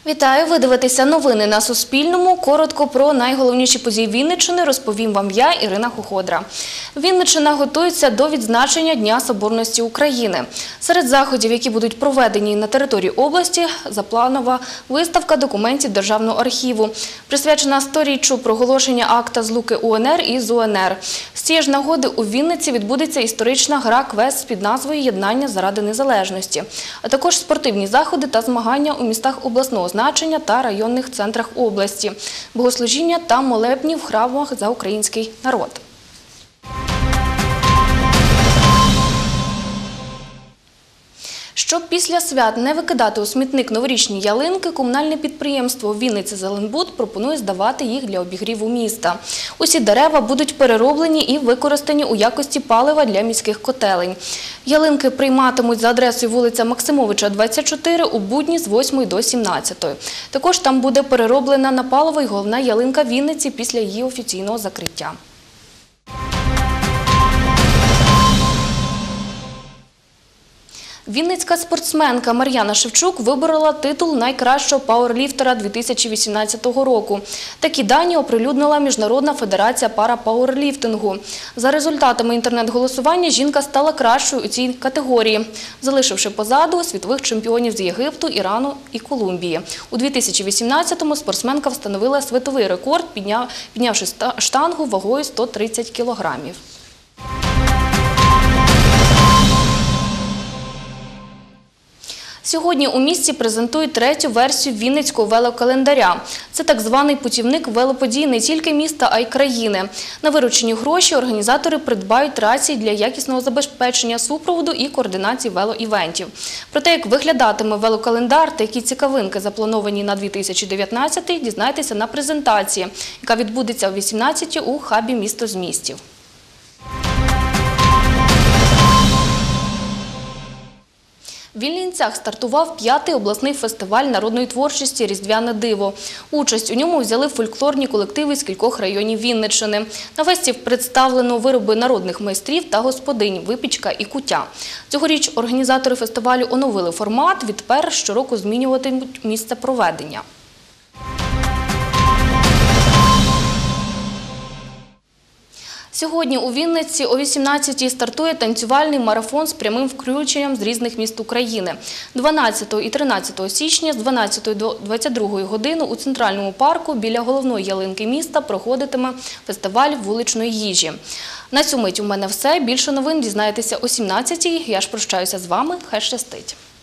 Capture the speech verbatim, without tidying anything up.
Вітаю! Ви дивитеся новини на Суспільному. Коротко про найголовніші події Вінниччини розповім вам я, Ірина Хоходра. Вінниччина готується до відзначення Дня Соборності України. Серед заходів, які будуть проведені на території області, запланова виставка документів Державного архіву, присвячена сторіччю проголошення акта злуки УНР і ЗУНР. З цієї ж нагоди у Вінниці відбудеться історична гра-квест під назвою «Єднання заради незалежності», а також спортивні заходи та змагання у містах обласного значення та районних центрах області, богослужіння та молебні в храмах за український народ. Щоб після свят не викидати у смітник новорічні ялинки, комунальне підприємство «Вінницязеленбуд» пропонує здавати їх для обігріву міста. Усі дерева будуть перероблені і використані у якості палива для міських котелень. Ялинки прийматимуть за адресою вулиця Максимовича, двадцять чотири, у будні з восьмої до сімнадцятої. Також там буде перероблена на паливо й головна ялинка Вінниці після її офіційного закриття. Вінницька спортсменка Мар'яна Шевчук виборола титул найкращого пауерліфтера дві тисячі вісімнадцятого року. Такі дані оприлюднила Міжнародна федерація парапауерліфтингу. За результатами інтернет-голосування жінка стала кращою у цій категорії, залишивши позаду світових чемпіонів з Єгипту, Ірану і Колумбії. У дві тисячі вісімнадцятому спортсменка встановила світовий рекорд, піднявши штангу вагою сто тридцять кілограмів. Сьогодні у місті презентують третю версію Вінницького велокалендаря. Це так званий путівник велоподій не тільки міста, а й країни. На виручені гроші організатори придбають рації для якісного забезпечення супроводу і координації велоівентів. Про те, як виглядатиме велокалендар та які цікавинки заплановані на дві тисячі дев'ятнадцятий, дізнайтеся на презентації, яка відбудеться о вісімнадцятій у хабі «Місто з містів». В Іллінцях стартував п'ятий обласний фестиваль народної творчості «Різдвяне диво». Участь у ньому взяли фольклорні колективи з кількох районів Вінниччини. На фесті представлено вироби народних майстрів та господинь, випічка і куття. Цьогоріч організатори фестивалю оновили формат, відтепер щороку змінюватимуть місце проведення. Сьогодні у Вінниці о вісімнадцятій стартує танцювальний марафон з прямим включенням з різних міст України. дванадцятого і тринадцятого січня з дванадцятої до двадцять другої години у Центральному парку біля головної ялинки міста проходитиме фестиваль вуличної їжі. На цю мить у мене все. Більше новин дізнаєтеся о сімнадцятій. Я ж прощаюся з вами. Хай щастить!